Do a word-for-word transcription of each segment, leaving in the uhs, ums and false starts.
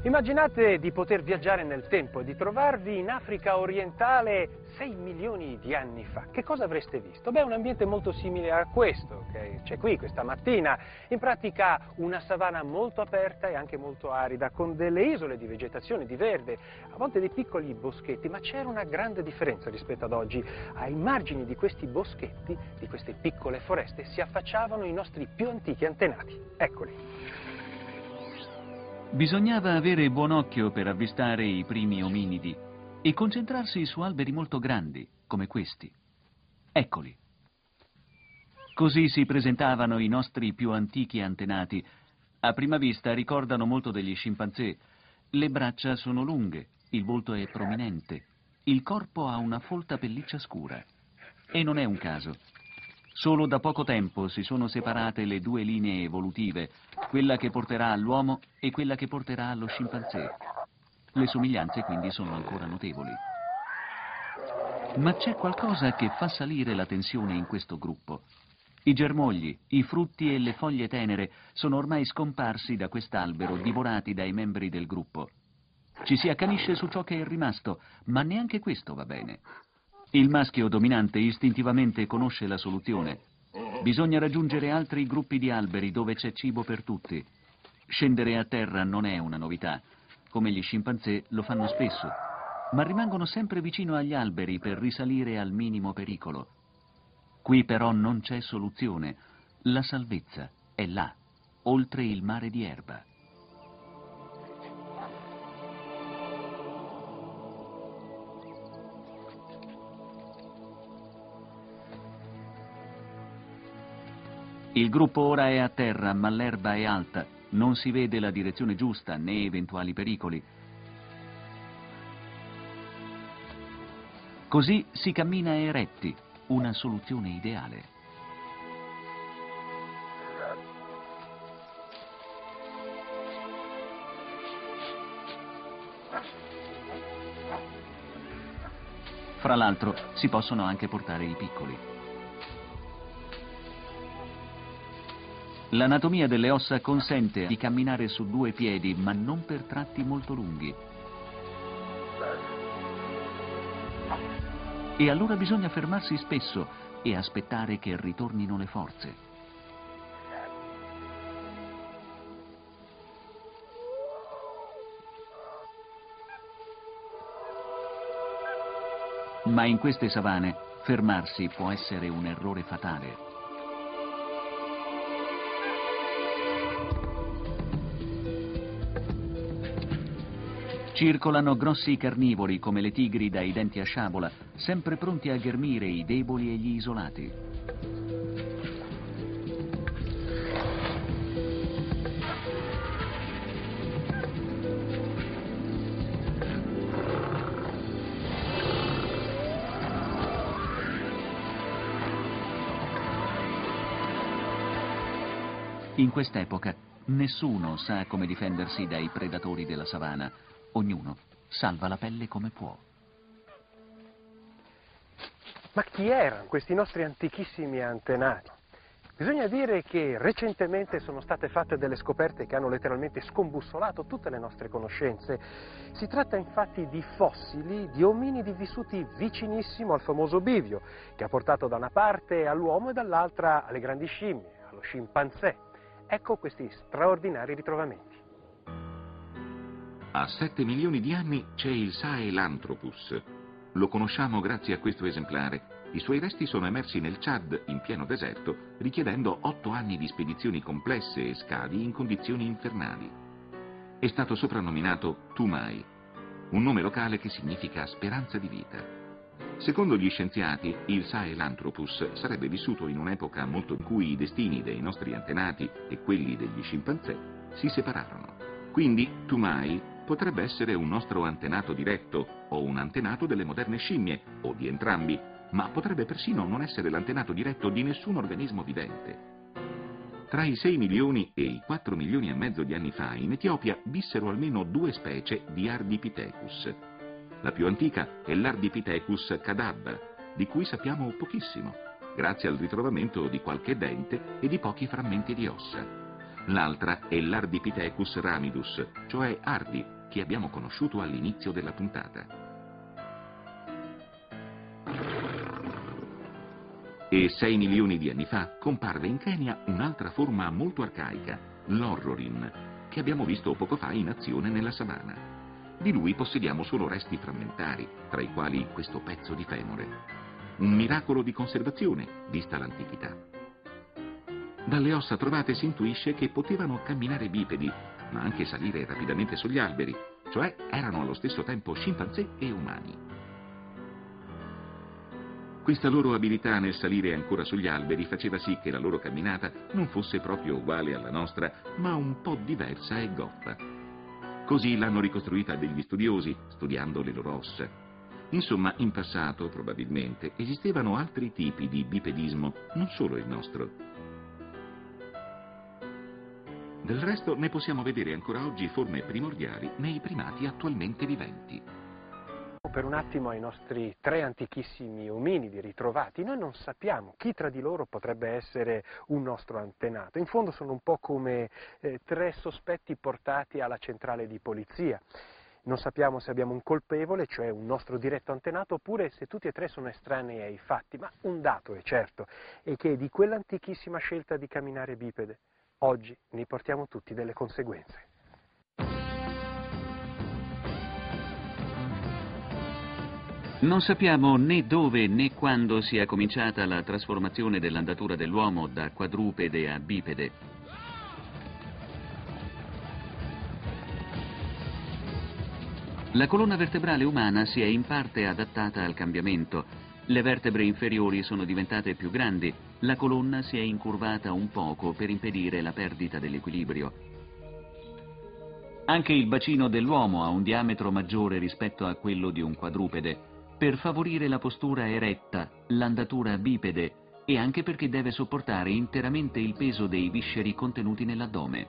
Immaginate di poter viaggiare nel tempo e di trovarvi in Africa orientale sei milioni di anni fa. Che cosa avreste visto? Beh, un ambiente molto simile a questo che c'è qui questa mattina. In pratica una savana molto aperta e anche molto arida, con delle isole di vegetazione, di verde, a volte dei piccoli boschetti, ma c'era una grande differenza rispetto ad oggi. Ai margini di questi boschetti, di queste piccole foreste, si affacciavano i nostri più antichi antenati. Eccoli. Bisognava avere buon occhio per avvistare i primi ominidi e concentrarsi su alberi molto grandi, come questi. Eccoli. Così si presentavano i nostri più antichi antenati. A prima vista ricordano molto degli scimpanzé. Le braccia sono lunghe, il volto è prominente, il corpo ha una folta pelliccia scura. E non è un caso. Solo da poco tempo si sono separate le due linee evolutive, quella che porterà all'uomo e quella che porterà allo scimpanzé. Le somiglianze quindi sono ancora notevoli. Ma c'è qualcosa che fa salire la tensione in questo gruppo. I germogli, i frutti e le foglie tenere sono ormai scomparsi da quest'albero, divorati dai membri del gruppo. Ci si accanisce su ciò che è rimasto, ma neanche questo va bene. Il maschio dominante istintivamente conosce la soluzione. Bisogna raggiungere altri gruppi di alberi dove c'è cibo per tutti. Scendere a terra non è una novità, come gli scimpanzé lo fanno spesso, ma rimangono sempre vicino agli alberi per risalire al minimo pericolo. Qui però non c'è soluzione. La salvezza è là, oltre il mare di erba. Il gruppo ora è a terra, ma l'erba è alta, non si vede la direzione giusta né eventuali pericoli. Così si cammina eretti, una soluzione ideale. Fra l'altro si possono anche portare i piccoli. L'anatomia delle ossa consente di camminare su due piedi, ma non per tratti molto lunghi. E allora bisogna fermarsi spesso e aspettare che ritornino le forze. Ma in queste savane fermarsi può essere un errore fatale. Circolano grossi carnivori come le tigri dai denti a sciabola, sempre pronti a ghermire i deboli e gli isolati. In quest'epoca nessuno sa come difendersi dai predatori della savana. Ognuno salva la pelle come può. Ma chi erano questi nostri antichissimi antenati? Bisogna dire che recentemente sono state fatte delle scoperte che hanno letteralmente scombussolato tutte le nostre conoscenze. Si tratta infatti di fossili di ominidi vissuti vicinissimo al famoso bivio, che ha portato da una parte all'uomo e dall'altra alle grandi scimmie, allo scimpanzé. Ecco questi straordinari ritrovamenti. A sette milioni di anni c'è il Sahelanthropus. Lo conosciamo grazie a questo esemplare. I suoi resti sono emersi nel Chad, in pieno deserto, richiedendo otto anni di spedizioni complesse e scavi in condizioni infernali. È stato soprannominato Toumai, un nome locale che significa speranza di vita. Secondo gli scienziati, il Sahelanthropus sarebbe vissuto in un'epoca molto in cui i destini dei nostri antenati e quelli degli scimpanzé si separarono. Quindi Toumai potrebbe essere un nostro antenato diretto o un antenato delle moderne scimmie, o di entrambi, ma potrebbe persino non essere l'antenato diretto di nessun organismo vivente. Tra i sei milioni e i quattro milioni e mezzo di anni fa in Etiopia vissero almeno due specie di Ardipithecus. La più antica è l'Ardipithecus cadabra, di cui sappiamo pochissimo, grazie al ritrovamento di qualche dente e di pochi frammenti di ossa. L'altra è l'Ardipithecus ramidus, cioè Ardi, che abbiamo conosciuto all'inizio della puntata. E sei milioni di anni fa comparve in Kenya un'altra forma molto arcaica, l'Orrorin, che abbiamo visto poco fa in azione nella savana. Di lui possediamo solo resti frammentari, tra i quali questo pezzo di femore. Un miracolo di conservazione, vista l'antichità. Dalle ossa trovate si intuisce che potevano camminare bipedi, ma anche salire rapidamente sugli alberi, cioè erano allo stesso tempo scimpanzé e umani. Questa loro abilità nel salire ancora sugli alberi faceva sì che la loro camminata non fosse proprio uguale alla nostra, ma un po' diversa e goffa. Così l'hanno ricostruita degli studiosi, studiando le loro ossa. Insomma, in passato, probabilmente, esistevano altri tipi di bipedismo, non solo il nostro. Del resto ne possiamo vedere ancora oggi forme primordiali nei primati attualmente viventi. Per un attimo ai nostri tre antichissimi ominidi ritrovati, noi non sappiamo chi tra di loro potrebbe essere un nostro antenato. In fondo sono un po' come eh, tre sospetti portati alla centrale di polizia. Non sappiamo se abbiamo un colpevole, cioè un nostro diretto antenato, oppure se tutti e tre sono estranei ai fatti. Ma un dato è certo, è che di quell'antichissima scelta di camminare bipede, oggi ne portiamo tutti delle conseguenze. Non sappiamo né dove né quando sia cominciata la trasformazione dell'andatura dell'uomo da quadrupede a bipede. La colonna vertebrale umana si è in parte adattata al cambiamento. Le vertebre inferiori sono diventate più grandi, la colonna si è incurvata un poco per impedire la perdita dell'equilibrio. Anche il bacino dell'uomo ha un diametro maggiore rispetto a quello di un quadrupede, per favorire la postura eretta, l'andatura bipede e anche perché deve sopportare interamente il peso dei visceri contenuti nell'addome.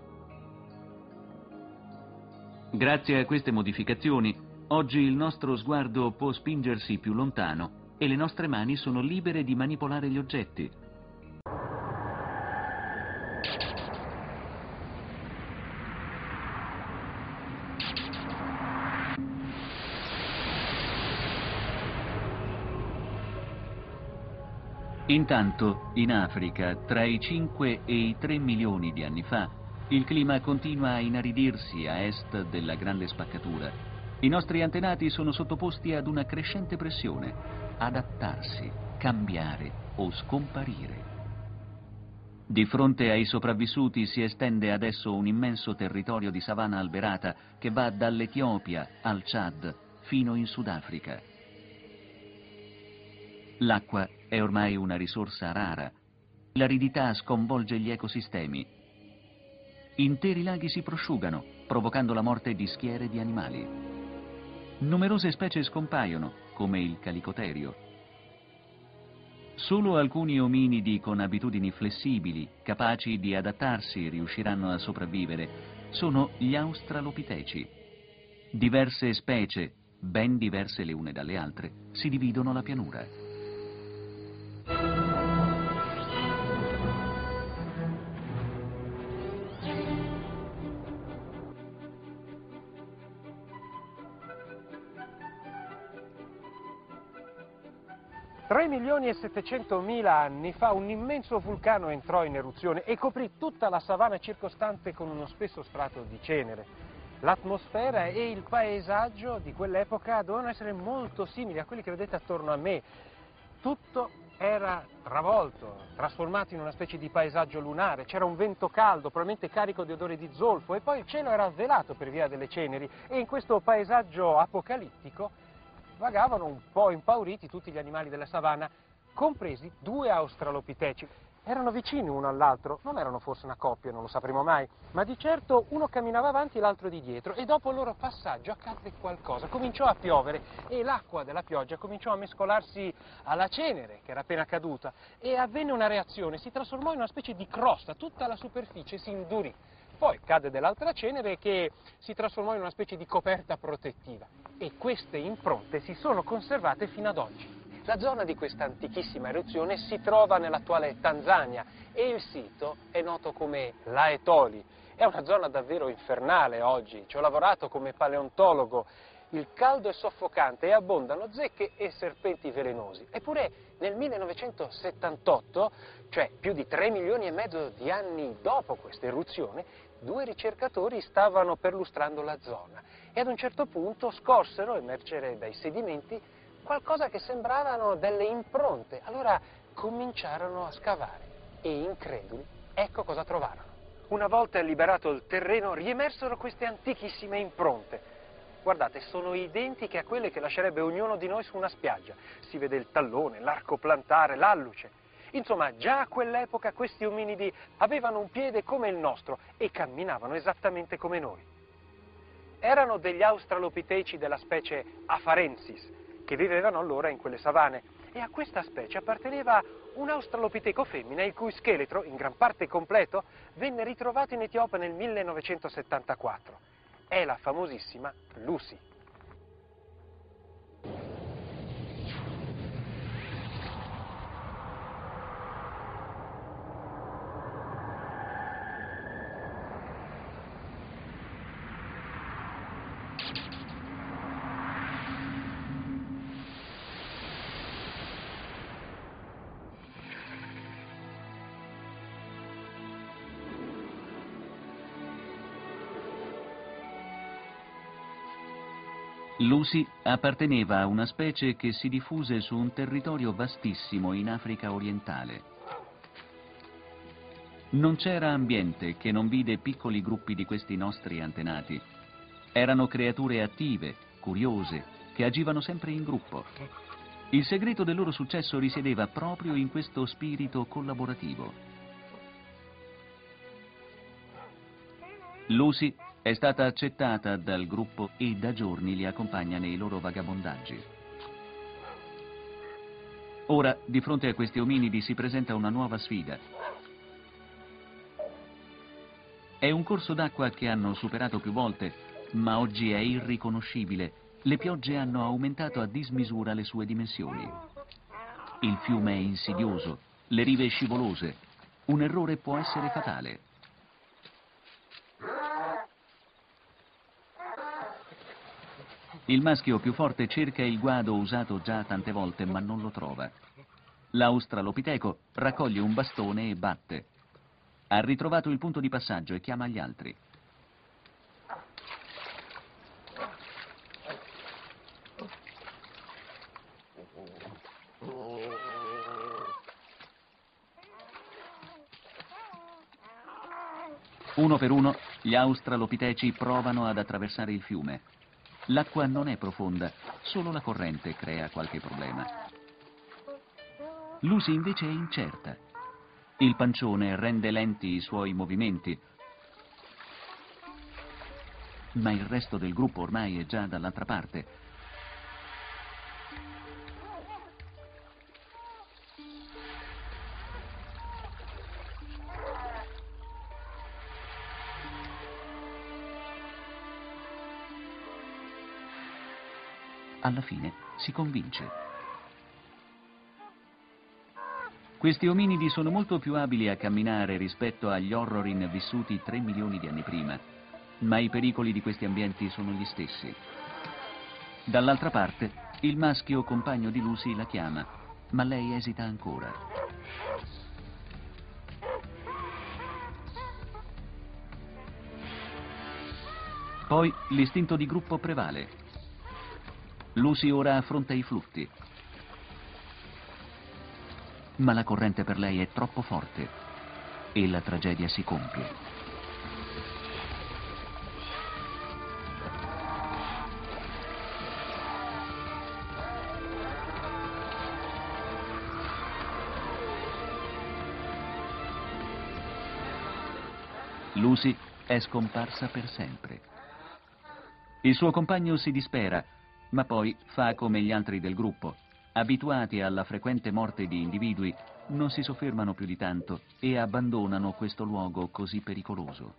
Grazie a queste modificazioni, oggi il nostro sguardo può spingersi più lontano e le nostre mani sono libere di manipolare gli oggetti. Intanto, in Africa, tra i cinque e i tre milioni di anni fa, il clima continua a inaridirsi a est della grande spaccatura. I nostri antenati sono sottoposti ad una crescente pressione: adattarsi, cambiare o scomparire. Di fronte ai sopravvissuti si estende adesso un immenso territorio di savana alberata che va dall'Etiopia al Chad fino in Sudafrica. L'acqua è ormai una risorsa rara. L'aridità sconvolge gli ecosistemi. Interi laghi si prosciugano, provocando la morte di schiere di animali. Numerose specie scompaiono, come il calicoterio. Solo alcuni ominidi con abitudini flessibili, capaci di adattarsi, riusciranno a sopravvivere. Sono gli australopiteci. Diverse specie, ben diverse le une dalle altre, si dividono la pianura. tre milioni e settecentomila anni fa un immenso vulcano entrò in eruzione e coprì tutta la savana circostante con uno spesso strato di cenere. L'atmosfera e il paesaggio di quell'epoca dovevano essere molto simili a quelli che vedete attorno a me. Tutto era travolto, trasformato in una specie di paesaggio lunare, c'era un vento caldo, probabilmente carico di odore di zolfo, e poi il cielo era velato per via delle ceneri, e in questo paesaggio apocalittico vagavano un po' impauriti tutti gli animali della savana, compresi due australopiteci. Erano vicini uno all'altro, non erano forse una coppia, non lo sapremo mai, ma di certo uno camminava avanti e l'altro di dietro, e dopo il loro passaggio accadde qualcosa, cominciò a piovere e l'acqua della pioggia cominciò a mescolarsi alla cenere che era appena caduta, e avvenne una reazione, si trasformò in una specie di crosta, tutta la superficie si indurì. Poi cadde dell'altra cenere che si trasformò in una specie di coperta protettiva, e queste impronte si sono conservate fino ad oggi. La zona di questa antichissima eruzione si trova nell'attuale Tanzania e il sito è noto come Laetoli. È una zona davvero infernale oggi, ci ho lavorato come paleontologo. Il caldo è soffocante e abbondano zecche e serpenti velenosi. Eppure nel millenovecentosettantotto, cioè più di tre milioni e mezzo di anni dopo questa eruzione, due ricercatori stavano perlustrando la zona e ad un certo punto scorsero emergere dai sedimenti qualcosa che sembravano delle impronte. Allora cominciarono a scavare e, increduli, ecco cosa trovarono. Una volta liberato il terreno, riemersero queste antichissime impronte. Guardate, sono identiche a quelle che lascerebbe ognuno di noi su una spiaggia. Si vede il tallone, l'arco plantare, l'alluce. Insomma, già a quell'epoca questi ominidi avevano un piede come il nostro e camminavano esattamente come noi. Erano degli australopiteci della specie Afarensis, che vivevano allora in quelle savane, e a questa specie apparteneva un australopiteco femmina il cui scheletro, in gran parte completo, venne ritrovato in Etiopia nel millenovecentosettantaquattro. È la famosissima Lucy. Lucy apparteneva a una specie che si diffuse su un territorio vastissimo in Africa orientale. Non c'era ambiente che non vide piccoli gruppi di questi nostri antenati. Erano creature attive, curiose, che agivano sempre in gruppo. Il segreto del loro successo risiedeva proprio in questo spirito collaborativo. Lucy è stata accettata dal gruppo e da giorni li accompagna nei loro vagabondaggi. Ora, di fronte a questi ominidi si presenta una nuova sfida. È un corso d'acqua che hanno superato più volte, ma oggi è irriconoscibile. Le piogge hanno aumentato a dismisura le sue dimensioni. Il fiume è insidioso, le rive scivolose. Un errore può essere fatale. Il maschio più forte cerca il guado usato già tante volte, ma non lo trova. L'australopiteco raccoglie un bastone e batte. Ha ritrovato il punto di passaggio e chiama gli altri. Uno per uno, gli australopiteci provano ad attraversare il fiume. L'acqua non è profonda, solo la corrente crea qualche problema. Lucy invece è incerta. Il pancione rende lenti i suoi movimenti, ma il resto del gruppo ormai è già dall'altra parte. Alla fine si convince. Questi ominidi sono molto più abili a camminare rispetto agli horrorin vissuti tre milioni di anni prima, ma i pericoli di questi ambienti sono gli stessi. Dall'altra parte, il maschio compagno di Lucy la chiama, ma lei esita ancora. Poi l'istinto di gruppo prevale. Lucy ora affronta i flutti. Ma la corrente per lei è troppo forte e la tragedia si compie. Lucy è scomparsa per sempre. Il suo compagno si dispera, ma poi fa come gli altri del gruppo. Abituati alla frequente morte di individui, non si soffermano più di tanto e abbandonano questo luogo così pericoloso.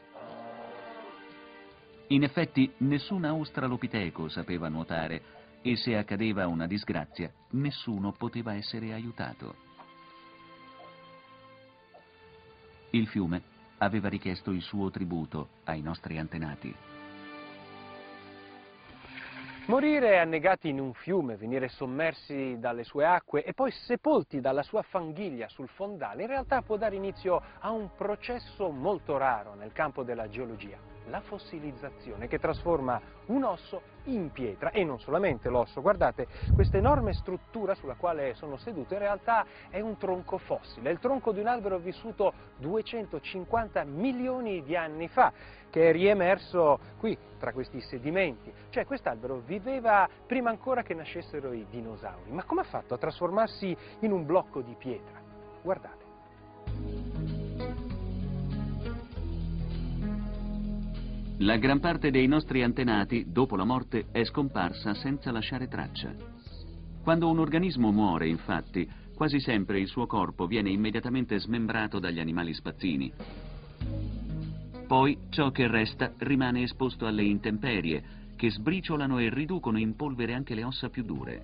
In effetti, nessun australopiteco sapeva nuotare e se accadeva una disgrazia, nessuno poteva essere aiutato. Il fiume aveva richiesto il suo tributo ai nostri antenati. Morire annegati in un fiume, venire sommersi dalle sue acque e poi sepolti dalla sua fanghiglia sul fondale, in realtà può dare inizio a un processo molto raro nel campo della geologia, la fossilizzazione, che trasforma un osso in pietra, e non solamente l'osso. Guardate, questa enorme struttura sulla quale sono seduto in realtà è un tronco fossile, è il tronco di un albero vissuto duecentocinquanta milioni di anni fa, che è riemerso qui tra questi sedimenti. Cioè quest'albero viveva prima ancora che nascessero i dinosauri. Ma come ha fatto a trasformarsi in un blocco di pietra? Guardate. La gran parte dei nostri antenati, dopo la morte, è scomparsa senza lasciare traccia. Quando un organismo muore, infatti, quasi sempre il suo corpo viene immediatamente smembrato dagli animali spazzini. Poi ciò che resta rimane esposto alle intemperie, che sbriciolano e riducono in polvere anche le ossa più dure.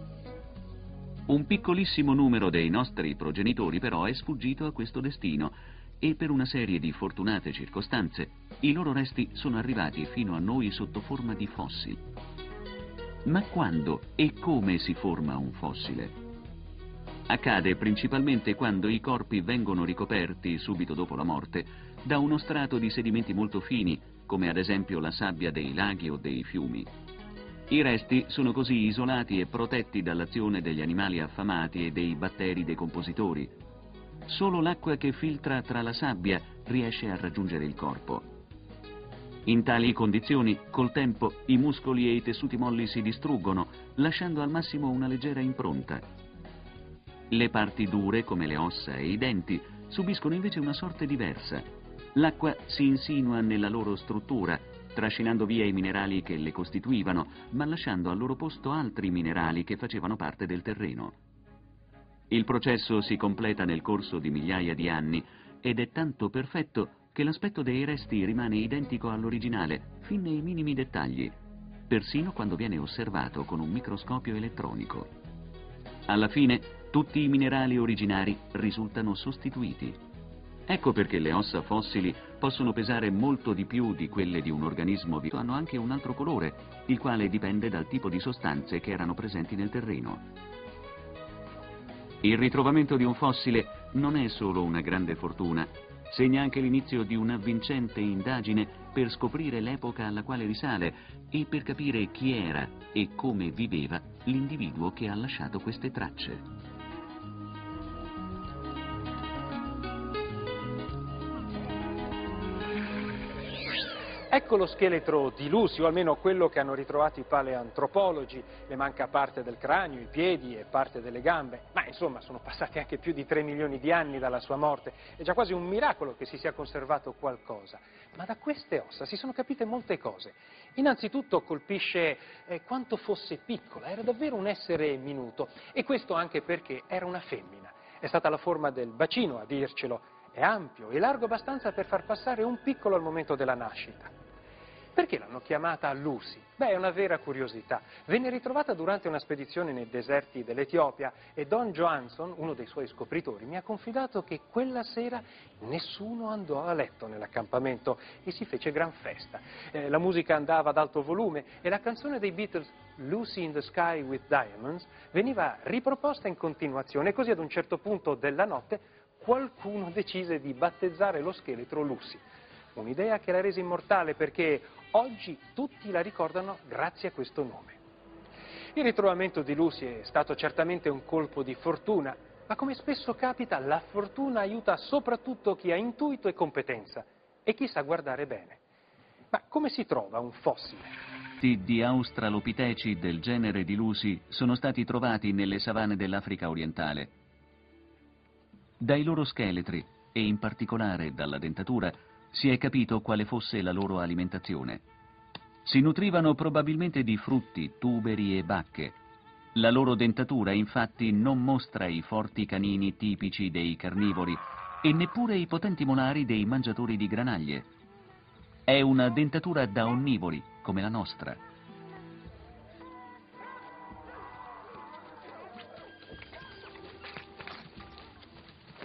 Un piccolissimo numero dei nostri progenitori però è sfuggito a questo destino, e per una serie di fortunate circostanze i loro resti sono arrivati fino a noi sotto forma di fossili. Ma quando e come si forma un fossile? Accade principalmente quando i corpi vengono ricoperti, subito dopo la morte, da uno strato di sedimenti molto fini, come ad esempio la sabbia dei laghi o dei fiumi. I resti sono così isolati e protetti dall'azione degli animali affamati e dei batteri decompositori. Solo l'acqua che filtra tra la sabbia riesce a raggiungere il corpo. In tali condizioni, col tempo, i muscoli e i tessuti molli si distruggono, lasciando al massimo una leggera impronta. Le parti dure, come le ossa e i denti, subiscono invece una sorte diversa. L'acqua si insinua nella loro struttura, trascinando via i minerali che le costituivano, ma lasciando al loro posto altri minerali che facevano parte del terreno. Il processo si completa nel corso di migliaia di anni ed è tanto perfetto che l'aspetto dei resti rimane identico all'originale, fin nei minimi dettagli, persino quando viene osservato con un microscopio elettronico. Alla fine, tutti i minerali originari risultano sostituiti. Ecco perché le ossa fossili possono pesare molto di più di quelle di un organismo vivo. Hanno anche un altro colore, il quale dipende dal tipo di sostanze che erano presenti nel terreno. Il ritrovamento di un fossile non è solo una grande fortuna, segna anche l'inizio di una vincente indagine per scoprire l'epoca alla quale risale e per capire chi era e come viveva l'individuo che ha lasciato queste tracce. Ecco lo scheletro di Lucy, o almeno quello che hanno ritrovato i paleantropologi. Le manca parte del cranio, i piedi e parte delle gambe, ma insomma sono passati anche più di tre milioni di anni dalla sua morte. È già quasi un miracolo che si sia conservato qualcosa. Ma da queste ossa si sono capite molte cose. Innanzitutto colpisce eh, quanto fosse piccola, era davvero un essere minuto, e questo anche perché era una femmina. È stata la forma del bacino a dircelo, è ampio e largo abbastanza per far passare un piccolo al momento della nascita. Perché l'hanno chiamata Lucy? Beh, è una vera curiosità. Venne ritrovata durante una spedizione nei deserti dell'Etiopia e Don Johanson, uno dei suoi scopritori, mi ha confidato che quella sera nessuno andò a letto nell'accampamento e si fece gran festa. Eh, la musica andava ad alto volume e la canzone dei Beatles, Lucy in the Sky with Diamonds, veniva riproposta in continuazione, e così ad un certo punto della notte qualcuno decise di battezzare lo scheletro Lucy. Un'idea che l'ha resa immortale, perché oggi tutti la ricordano grazie a questo nome. Il ritrovamento di Lucy è stato certamente un colpo di fortuna, ma come spesso capita, la fortuna aiuta soprattutto chi ha intuito e competenza e chi sa guardare bene. Ma come si trova un fossile? Di australopiteci del genere di Lucy sono stati trovati nelle savane dell'Africa orientale. Dai loro scheletri, e in particolare dalla dentatura, si è capito quale fosse la loro alimentazione. Si nutrivano probabilmente di frutti, tuberi e bacche. La loro dentatura infatti non mostra i forti canini tipici dei carnivori e neppure i potenti molari dei mangiatori di granaglie. È una dentatura da onnivori, come la nostra.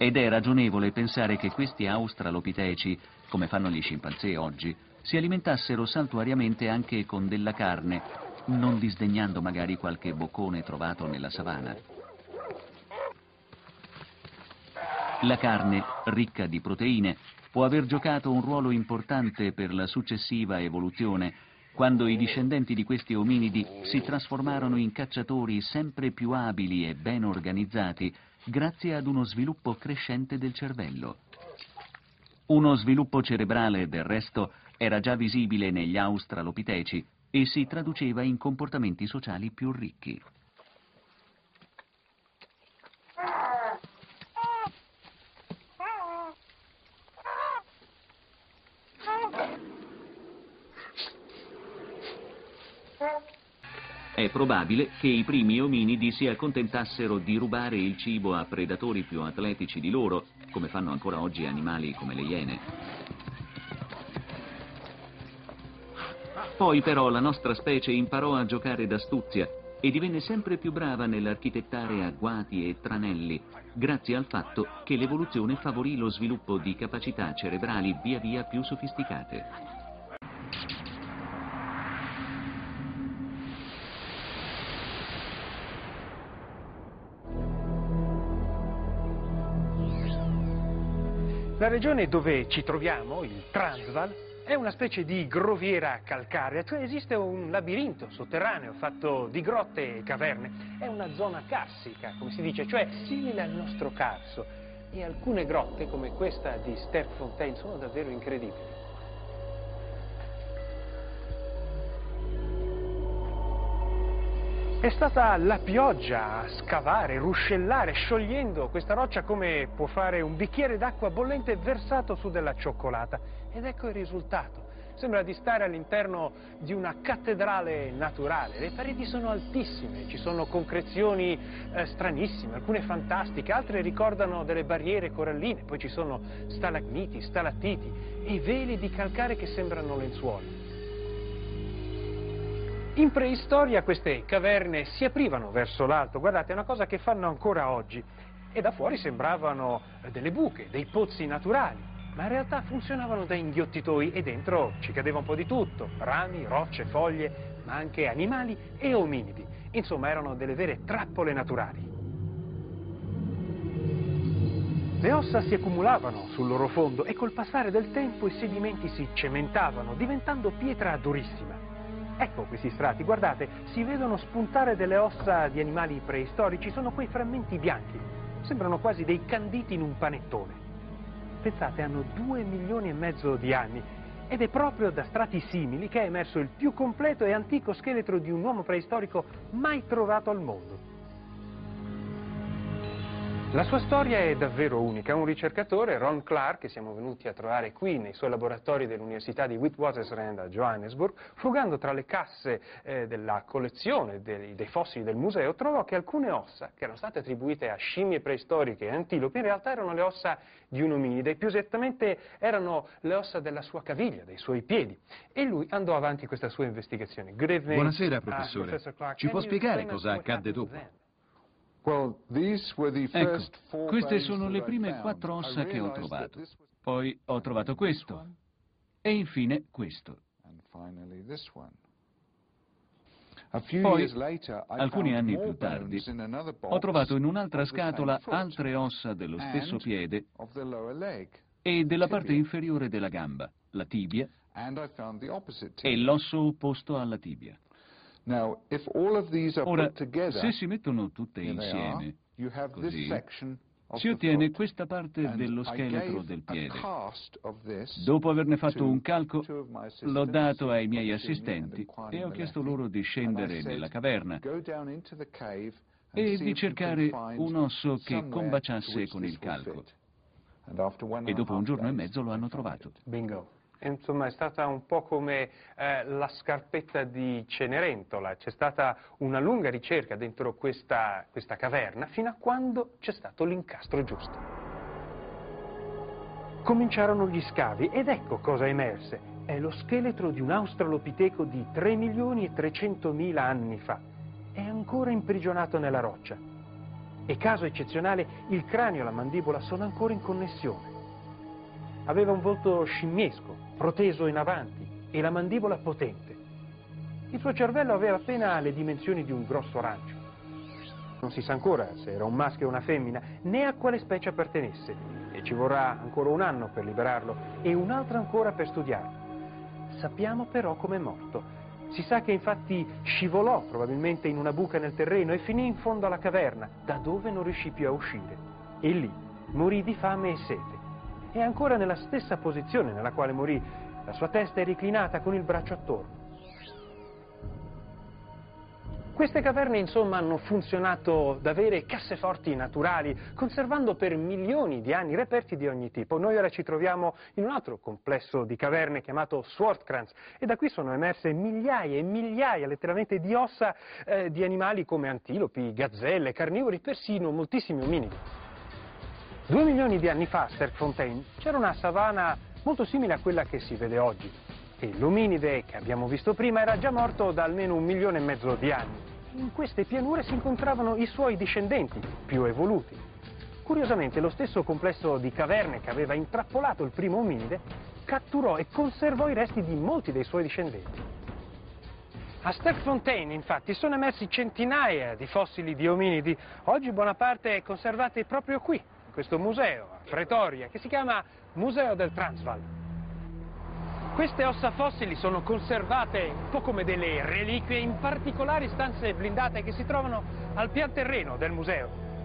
Ed è ragionevole pensare che questi australopiteci, come fanno gli scimpanzé oggi, si alimentassero saltuariamente anche con della carne, non disdegnando magari qualche boccone trovato nella savana. La carne, ricca di proteine, può aver giocato un ruolo importante per la successiva evoluzione, quando i discendenti di questi ominidi si trasformarono in cacciatori sempre più abili e ben organizzati, grazie ad uno sviluppo crescente del cervello. Uno sviluppo cerebrale, del resto, era già visibile negli australopiteci e si traduceva in comportamenti sociali più ricchi. È probabile che i primi ominidi si accontentassero di rubare il cibo a predatori più atletici di loro, come fanno ancora oggi animali come le iene. Poi però la nostra specie imparò a giocare d'astuzia e divenne sempre più brava nell'architettare agguati e tranelli, grazie al fatto che l'evoluzione favorì lo sviluppo di capacità cerebrali via via più sofisticate. La regione dove ci troviamo, il Transvaal, è una specie di groviera calcarea, cioè esiste un labirinto sotterraneo fatto di grotte e caverne. È una zona carsica, come si dice, cioè simile al nostro Carso. E alcune grotte, come questa di Sterkfontein, sono davvero incredibili. È stata la pioggia a scavare, ruscellare, sciogliendo questa roccia come può fare un bicchiere d'acqua bollente versato su della cioccolata. Ed ecco il risultato. Sembra di stare all'interno di una cattedrale naturale. Le pareti sono altissime, ci sono concrezioni eh, stranissime, alcune fantastiche, altre ricordano delle barriere coralline, poi ci sono stalagmiti, stalattiti e veli di calcare che sembrano lenzuola. In preistoria queste caverne si aprivano verso l'alto, guardate, è una cosa che fanno ancora oggi, e da fuori sembravano delle buche, dei pozzi naturali, ma in realtà funzionavano da inghiottitoi e dentro ci cadeva un po' di tutto, rami, rocce, foglie, ma anche animali e ominidi. Insomma, erano delle vere trappole naturali. Le ossa si accumulavano sul loro fondo e col passare del tempo i sedimenti si cementavano, diventando pietra durissima. Ecco questi strati, guardate, si vedono spuntare delle ossa di animali preistorici, sono quei frammenti bianchi, sembrano quasi dei canditi in un panettone. Pensate, hanno due milioni e mezzo di anni ed è proprio da strati simili che è emerso il più completo e antico scheletro di un uomo preistorico mai trovato al mondo. La sua storia è davvero unica. Un ricercatore, Ron Clark, che siamo venuti a trovare qui nei suoi laboratori dell'Università di Witwatersrand a Johannesburg, frugando tra le casse eh, della collezione dei, dei fossili del museo, trovò che alcune ossa, che erano state attribuite a scimmie preistoriche e antilopi, in realtà erano le ossa di un ominide, più esattamente erano le ossa della sua caviglia, dei suoi piedi. E lui andò avanti questa sua investigazione. Good evening, Buonasera, professore. uh, Professor Clark. Ci può spiegare cosa accadde dopo? Ecco, queste sono le prime quattro ossa che ho trovato. Poi ho trovato questo. E infine questo. Poi, alcuni anni più tardi, ho trovato in un'altra scatola altre ossa dello stesso piede e della parte inferiore della gamba, la tibia, e l'osso opposto alla tibia. Ora, se si mettono tutte insieme, così, si ottiene questa parte dello scheletro del piede. Dopo averne fatto un calco, l'ho dato ai miei assistenti e ho chiesto loro di scendere nella caverna e di cercare un osso che combaciasse con il calco. E dopo un giorno e mezzo lo hanno trovato. Bingo. Insomma, è stata un po' come eh, la scarpetta di Cenerentola, c'è stata una lunga ricerca dentro questa, questa caverna fino a quando c'è stato l'incastro giusto. Cominciarono gli scavi ed ecco cosa emerse. È lo scheletro di un australopiteco di tre milioni e trecentomila anni fa. È ancora imprigionato nella roccia. E caso eccezionale, il cranio e la mandibola sono ancora in connessione. Aveva un volto scimmiesco, proteso in avanti, e la mandibola potente. Il suo cervello aveva appena le dimensioni di un grosso arancio. Non si sa ancora se era un maschio o una femmina, né a quale specie appartenesse, e ci vorrà ancora un anno per liberarlo e un altro ancora per studiarlo. Sappiamo però com'è morto. Si sa che infatti scivolò probabilmente in una buca nel terreno e finì in fondo alla caverna, da dove non riuscì più a uscire. E lì morì di fame e sete. È ancora nella stessa posizione nella quale morì. La sua testa è reclinata con il braccio attorno. Queste caverne, insomma, hanno funzionato da vere casseforti naturali, conservando per milioni di anni reperti di ogni tipo. Noi ora ci troviamo in un altro complesso di caverne chiamato Swartkrans, e da qui sono emerse migliaia e migliaia, letteralmente, di ossa eh, di animali come antilopi, gazzelle, carnivori, persino moltissimi ominidi. Due milioni di anni fa a Sterkfontein c'era una savana molto simile a quella che si vede oggi. E l'ominide che abbiamo visto prima era già morto da almeno un milione e mezzo di anni. In queste pianure si incontravano i suoi discendenti, più evoluti. Curiosamente, lo stesso complesso di caverne che aveva intrappolato il primo ominide catturò e conservò i resti di molti dei suoi discendenti. A Sterkfontein, infatti, sono emersi centinaia di fossili di ominidi, oggi buona parte conservati proprio qui, in questo museo a Pretoria, che si chiama Museo del Transvaal. Queste ossa fossili sono conservate un po' come delle reliquie in particolari stanze blindate che si trovano al pian terreno del museo.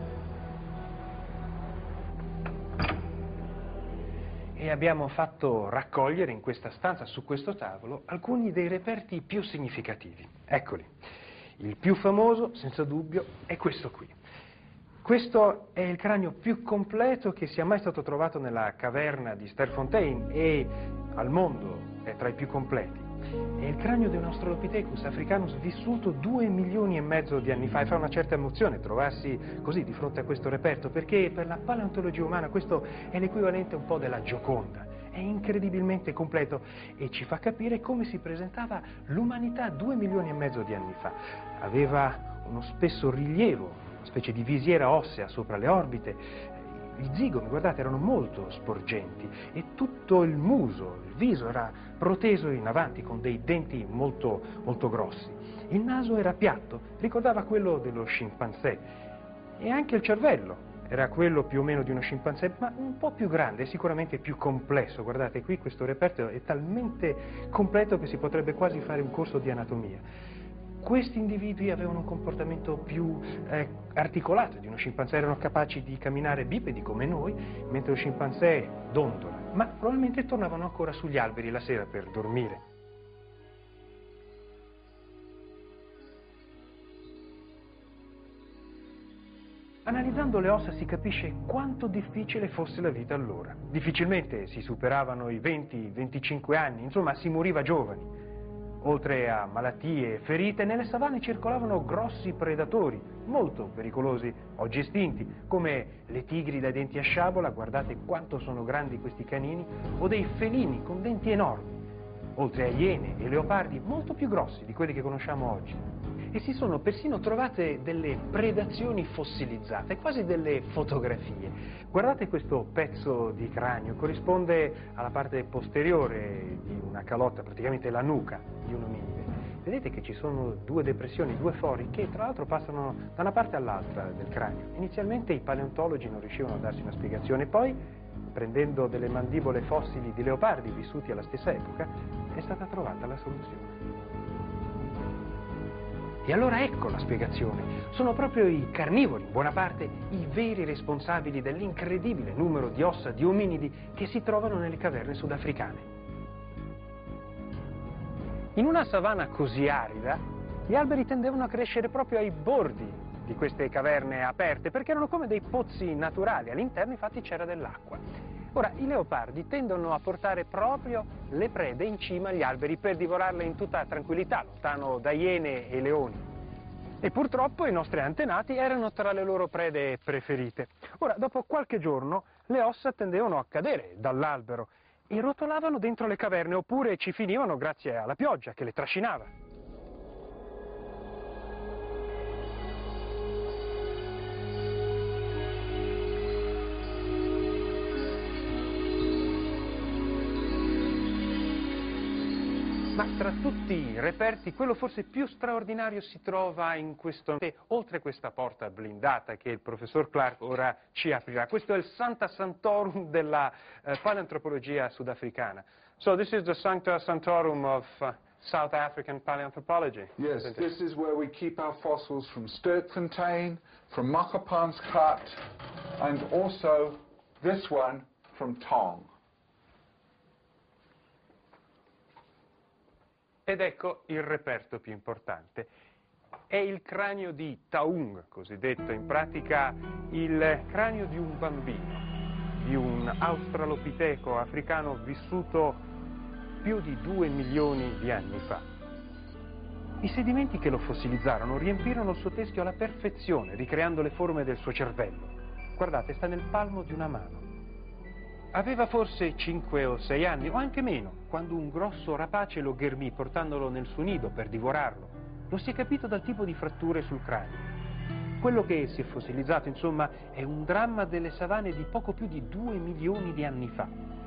E abbiamo fatto raccogliere in questa stanza, su questo tavolo, alcuni dei reperti più significativi. Eccoli. Il più famoso, senza dubbio, è questo qui. Questo è il cranio più completo che sia mai stato trovato nella caverna di Sterkfontein e al mondo è tra i più completi. È il cranio di un Australopithecus africanus vissuto due milioni e mezzo di anni fa, e fa una certa emozione trovarsi così di fronte a questo reperto, perché per la paleontologia umana questo è l'equivalente un po' della Gioconda. È incredibilmente completo e ci fa capire come si presentava l'umanità due milioni e mezzo di anni fa. Aveva uno spesso rilievo, specie di visiera ossea sopra le orbite. I zigomi, guardate, erano molto sporgenti e tutto il muso, il viso era proteso in avanti con dei denti molto, molto grossi. Il naso era piatto, ricordava quello dello scimpanzé, e anche il cervello era quello più o meno di uno scimpanzé, ma un po' più grande e sicuramente più complesso. Guardate, qui questo reperto è talmente completo che si potrebbe quasi fare un corso di anatomia. Questi individui avevano un comportamento più eh, articolato di uno scimpanzé, erano capaci di camminare bipedi come noi, mentre lo scimpanzé dondola, ma probabilmente tornavano ancora sugli alberi la sera per dormire. Analizzando le ossa si capisce quanto difficile fosse la vita allora. Difficilmente si superavano i venti venticinque anni, insomma si moriva giovani. Oltre a malattie e ferite, nelle savane circolavano grossi predatori, molto pericolosi, oggi estinti, come le tigri dai denti a sciabola, guardate quanto sono grandi questi canini, o dei felini con denti enormi, oltre a iene e leopardi molto più grossi di quelli che conosciamo oggi. E si sono persino trovate delle predazioni fossilizzate, quasi delle fotografie. Guardate questo pezzo di cranio, corrisponde alla parte posteriore di una calotta, praticamente la nuca di un ominide. Vedete che ci sono due depressioni, due fori, che tra l'altro passano da una parte all'altra del cranio. Inizialmente i paleontologi non riuscivano a darsi una spiegazione, poi, prendendo delle mandibole fossili di leopardi vissuti alla stessa epoca, è stata trovata la soluzione. E allora ecco la spiegazione. Sono proprio i carnivori, in buona parte, i veri responsabili dell'incredibile numero di ossa di ominidi che si trovano nelle caverne sudafricane. In una savana così arida, gli alberi tendevano a crescere proprio ai bordi di queste caverne aperte, perché erano come dei pozzi naturali. All'interno, infatti, c'era dell'acqua. Ora, i leopardi tendono a portare proprio le prede in cima agli alberi per divorarle in tutta tranquillità, lontano da iene e leoni. E purtroppo i nostri antenati erano tra le loro prede preferite. Ora, dopo qualche giorno, le ossa tendevano a cadere dall'albero e rotolavano dentro le caverne, oppure ci finivano grazie alla pioggia che le trascinava. Ma tra tutti i reperti, quello forse più straordinario si trova in questo, oltre questa porta blindata che il professor Clark ora ci aprirà. Questo è il Sancta Sanctorum della uh, paleantropologia sudafricana. So this is the Sancta Sanctorum of uh, South African paleanthropology. Yes, this is where we keep our fossils from Sterkfontein, from Makapansgat, and also this one from Tong. Ed ecco il reperto più importante. È il cranio di Taung, cosiddetto, in pratica il cranio di un bambino, di un australopiteco africano vissuto più di due milioni di anni fa. I sedimenti che lo fossilizzarono riempirono il suo teschio alla perfezione, ricreando le forme del suo cervello. Guardate, sta nel palmo di una mano. Aveva forse cinque o sei anni, o anche meno, quando un grosso rapace lo ghermì portandolo nel suo nido per divorarlo. Lo si è capito dal tipo di fratture sul cranio. Quello che si è fossilizzato, insomma, è un dramma delle savane di poco più di due milioni di anni fa.